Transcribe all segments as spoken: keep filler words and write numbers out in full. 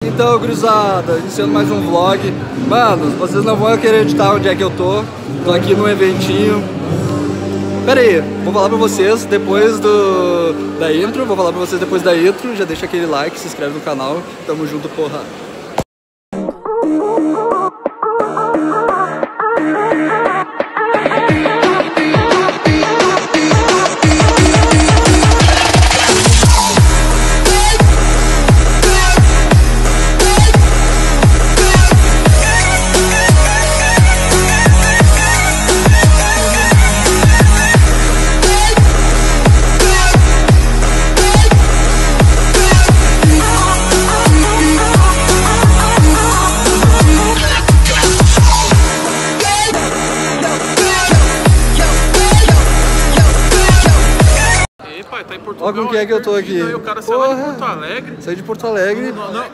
Então, gurizada, iniciando mais um vlog. Mano, vocês não vão querer editar onde é que eu tô. Tô aqui num eventinho. Pera aí, vou falar pra vocês depois do da intro. Vou falar pra vocês depois da intro. Já deixa aquele like, se inscreve no canal. Tamo junto, porra. Tá em Portugal, olha com quem é que eu tô aqui. Aí o cara saiu lá de Porto Alegre. Saí de Porto Alegre. Não, não.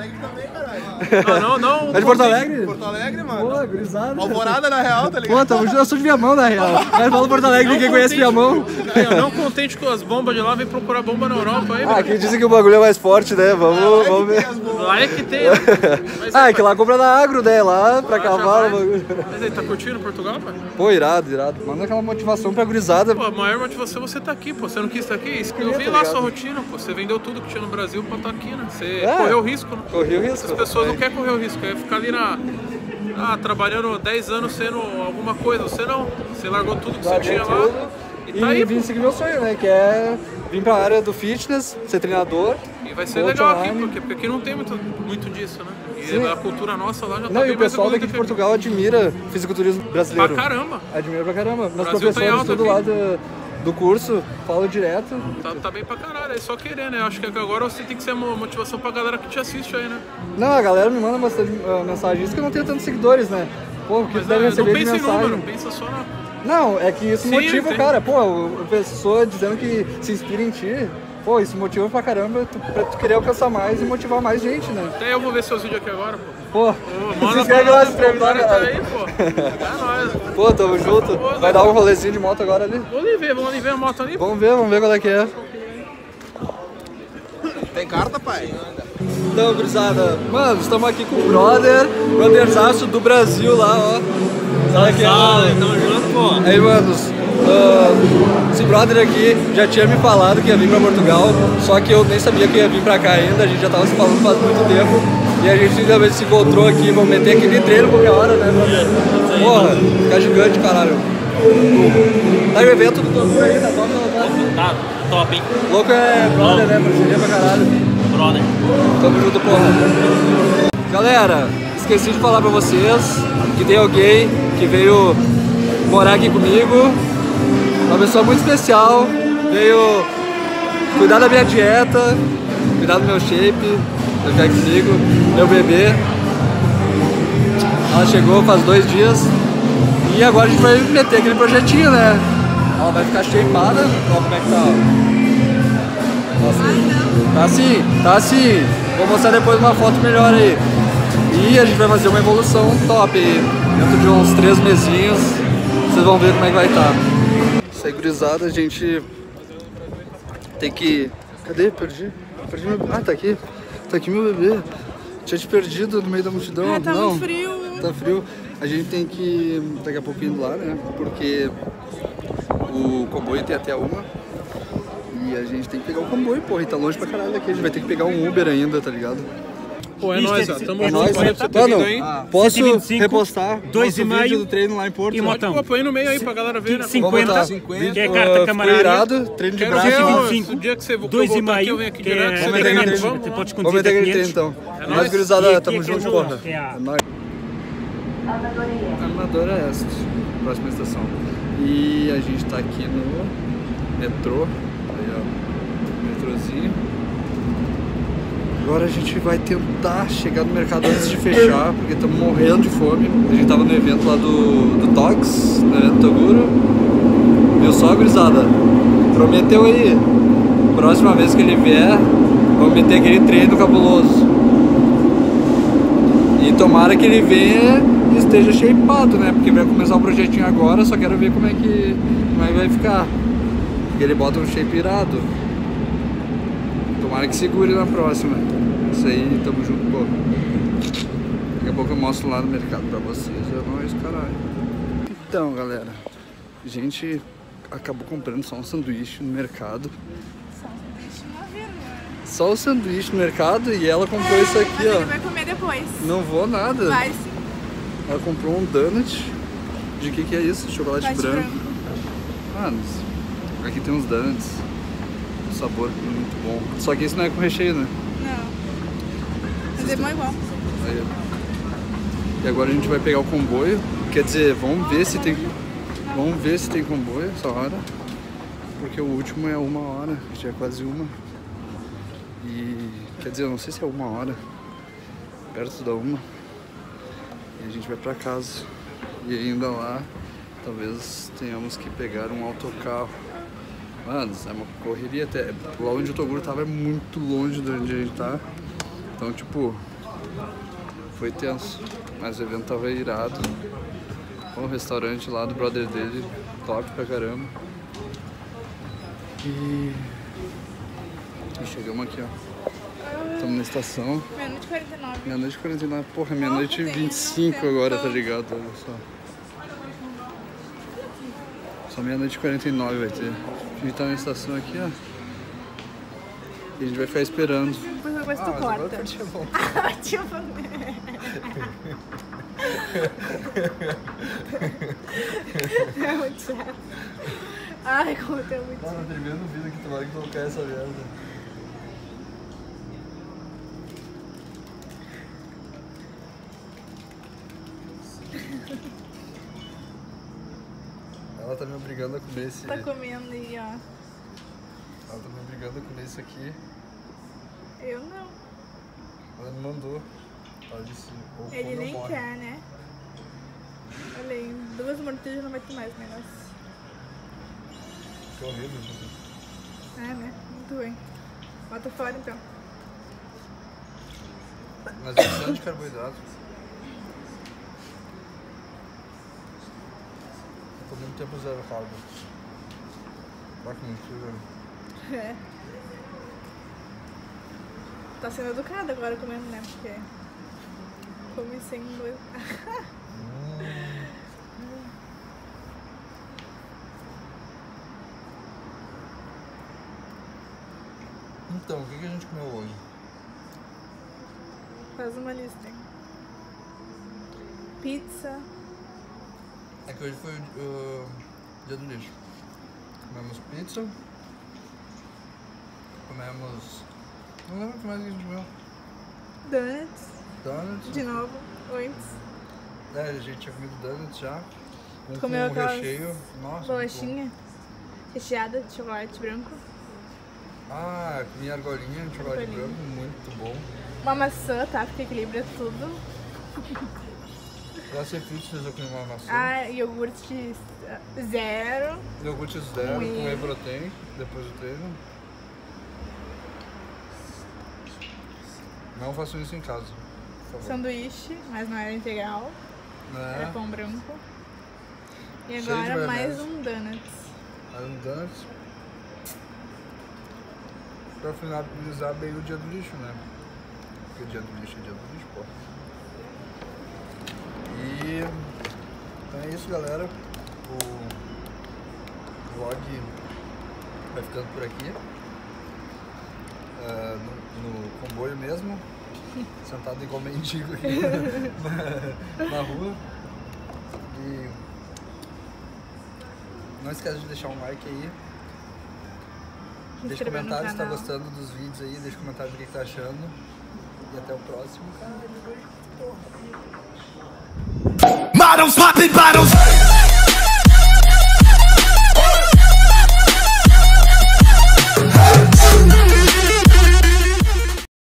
Não, não, não. É de Porto Alegre? Porto Alegre, mano. Pô, gurizada. Alvorada na real, tá ligado? Pô, tamo junto, eu sou de Viamão na real. Mas fala Porto Alegre, ninguém conhece Viamão. Não contente com as bombas de lá, vem procurar bomba na Europa aí. Ah, aqui dizem que o bagulho é mais forte, né? Vamos, vamos ver. Lá é que tem. Né? Ah, é que lá compra na agro, né? Lá pra cavalo. Bagulho. Mas aí, tá curtindo Portugal, pai? Pô, irado, irado. Manda aquela motivação pra gurizada. Pô, a maior motivação é você tá aqui, pô. Você não quis estar aqui? Eu vi lá a sua rotina, pô. Você vendeu tudo que tinha no Brasil pra estar aqui, né? Você é. correu o risco, né? Correu o risco. As pessoas é. não querem correr o risco, querem ficar ali na... Ah, trabalhando dez anos sendo alguma coisa. Você não. Você largou tudo que Larguei você tinha tudo. lá. E, tá aí, vim pô. seguir meu sonho, né? Que é vir pra área do fitness, ser treinador. E vai ser legal online. aqui, porque, porque aqui não tem muito, muito disso, né? E Sim. a cultura nossa lá já não, tá bem e o pessoal mais daqui de Portugal admira o fisiculturismo brasileiro. Pra caramba. Admira pra caramba. Meus Brasil professores, tá tudo aqui. lá do, do curso, falam direto. Tá, tá bem pra caralho, é só querer, né? Acho que agora você tem que ser uma motivação pra galera que te assiste aí, né? Não, a galera me manda bastante uh, mensagem. Isso que eu não tenho tantos seguidores, né? Pô, porque Mas deve não, receber não de pensa em mensagem. número, pensa só na... Não, é que isso Sim, motiva o tem. cara. Pô, a pessoa dizendo que se inspira em ti. Pô, isso motiva pra caramba tu, pra tu querer alcançar mais e motivar mais gente, né? Até eu vou ver seus vídeos aqui agora, pô. Pô, Pô se inscreve lá, se inscreve lá, tá cara. aí, pô. É nóis. Pô, tamo junto. Vai dar um rolezinho de moto agora ali? Vamos ali ver, vamos ali ver a moto ali. Vamos ver, vamos ver qual é que é. Tem carta, pai? Então, gurizada, mano, estamos aqui com o brother, brotherzaço do Brasil lá, ó. Sabe que é? Tamo junto, pô. Aí, manos, uh, esse brother aqui já tinha me falado que ia vir pra Portugal, só que eu nem sabia que ia vir pra cá ainda, a gente já tava se falando faz muito tempo. E a gente finalmente se encontrou aqui, vamos meter aquele treino qualquer hora, né, brother? Porra, fica gigante, caralho. Tá o evento do Togur aí, tá top, não tá? Tá, top, hein? Louco é brother, né, parceria pra caralho. Brother. Tamo junto, porra. Galera, esqueci de falar pra vocês que tem alguém que veio morar aqui comigo. Uma pessoa muito especial. Veio cuidar da minha dieta, cuidar do meu shape, ficar comigo, meu bebê. Ela chegou faz dois dias. E agora a gente vai meter aquele projetinho, né? Ela vai ficar shapeada. Olha como é que tá, ó. Nossa. Tá assim, tá assim. Vou mostrar depois uma foto melhor aí. E a gente vai fazer uma evolução top aí. Dentro de uns três mesinhos, vocês vão ver como é que vai estar. Isso aí, gurizada, a gente tem que... Cadê? Perdi? Perdi meu... Ah, tá aqui. Tá aqui meu bebê. Tinha te perdido no meio da multidão. Ah, tá Não, muito frio. Tá frio. A gente tem que daqui a pouco indo lá, né? Porque o comboio tem até uma. E a gente tem que pegar o comboio, porra, e tá longe pra caralho daqui. A gente vai ter que pegar um Uber ainda, tá ligado? Pô, é nóis, ó. Tamo É junto, nóis, valeu né? pra você ter Mano, vindo aí. ah, posso cento e vinte e cinco, repostar dois nosso e meio vídeo do treino lá em Porto? e Pode, motão. pô, põe no meio aí pra galera ver, né? cinquenta, cinquenta, que é uh, carta ficou camarada. irado, treino de Quero braço. ver, cento e ó, vinte e cinco, o dia que você for dois e voltar aqui, meio, eu venho aqui que direto. é- Você Vamos tá meter querendo? aquele Você Vamos lá. pode Vamos conduzir meter até aquele treino quinhentos. então. É É nóis. nóis, gurizada, E tamo aqui é junto, que é o porra. João, que é a- É nóis. Armadora Este, próxima estação. E a gente tá aqui no metrô, aí ó, metrozinho. Agora a gente vai tentar chegar no mercado antes de fechar, porque estamos morrendo de fome. A gente tava no evento lá do, do Tox, no evento Toguro. Viu só, gurizada? Prometeu aí. Próxima vez que ele vier, vamos meter aquele treino cabuloso. E tomara que ele venha e esteja shapeado, né? Porque vai começar o projetinho agora, só quero ver como é que, como é que vai ficar. Porque ele bota um shape irado. Tomara que segure na próxima. Isso aí, tamo junto, pô. Daqui a pouco eu mostro lá no mercado pra vocês. É nóis, caralho. Então, galera, a gente acabou comprando só um sanduíche no mercado. Só um sanduíche não vira, né? Só o sanduíche no mercado e ela comprou isso aqui, Mas ó. ele vai comer depois. Não vou nada. Vai sim. Ela comprou um donut. De que que é isso? Chocolate Chocolate branco. branco. Mano, aqui tem uns donuts. Um sabor muito bom. Só que isso não é com recheio, né? Não. Mas é bom igual. Aí. E agora a gente vai pegar o comboio. Quer dizer, vamos ver se tem. Vamos ver se tem comboio essa hora. Porque o último é uma hora, já é quase uma. E quer dizer, eu não sei se é uma hora. Perto da uma. E a gente vai pra casa. E ainda lá, talvez tenhamos que pegar um autocarro. Mano, é uma correria até. Lá onde o Toguro tava é muito longe de onde a gente tá. Então, tipo, foi tenso. Mas o evento tava irado. O restaurante lá do brother dele, top pra caramba. E, e chegamos aqui, ó. Estamos na estação. Meia-noite e quarenta e nove. Meia-noite e quarenta e nove. Porra, meia-noite e Nossa, vinte e cinco tem um agora, tá tempo. ligado? Olha só. Só meia-noite e quarenta e nove vai ter. A gente tá na estação aqui, ó. E a gente vai ficar esperando. Depois depois tu Ah, mas agora corta. foi de bom. Ah, tipo... É muito chato. Ai, como tem muito Mano, terminando o vídeo que tu vai colocar essa merda. Ela tá me obrigando a comer esse. Tá comendo aí, ó. Ela tá me obrigando a comer isso aqui. Eu não. Ela me mandou. Ela disse, ou come Ele ou nem morre. quer, né? Olha aí, duas mortejas não vai ter mais negócio. Que horrível, gente. É, né? Muito ruim. Bota fora então. Mas é bastante carboidrato. Eu tô muito tempo zero carbo. Olha que mentira. É. Tá sendo educado agora comendo, né? Porque come sem dois. Então, o que, que a gente comeu hoje? Faz uma lista, hein? Pizza. É que hoje foi o uh, dia do lixo. Comemos pizza. Comemos... Não lembro o que mais que a gente comeu. Donuts. Donuts. De novo. Antes. É, a gente tinha comido donuts já. Um Comeu com aquelas recheio. Nossa, Bolachinha. Recheada de chocolate branco. muito bom. Ah, comi argolinha de chocolate Argolinha. branco, muito bom. Uma maçã, tá? Porque equilibra tudo. Pra ser fitness eu comi uma maçã. Ah, iogurte zero. Iogurte zero, Whey. com whey protein, depois do treino. Não façam isso em casa, por favor. Sanduíche, mas não era integral. Era Né? pão branco. E Cheio de agora mais maionese. um donuts. Aí um donuts. Pra finalizar bem o dia do lixo, né? Porque o dia do lixo é dia do lixo, pô. E então é isso, galera. O vlog vai ficando por aqui. É, no, no comboio mesmo. Sentado igual mendigo aqui na, na rua. E não esquece de deixar um like aí. Se Deixa inscrever no comentário se tá canal. gostando dos vídeos aí, deixa comentário do que que tá achando. E até o próximo. Models popping bottles.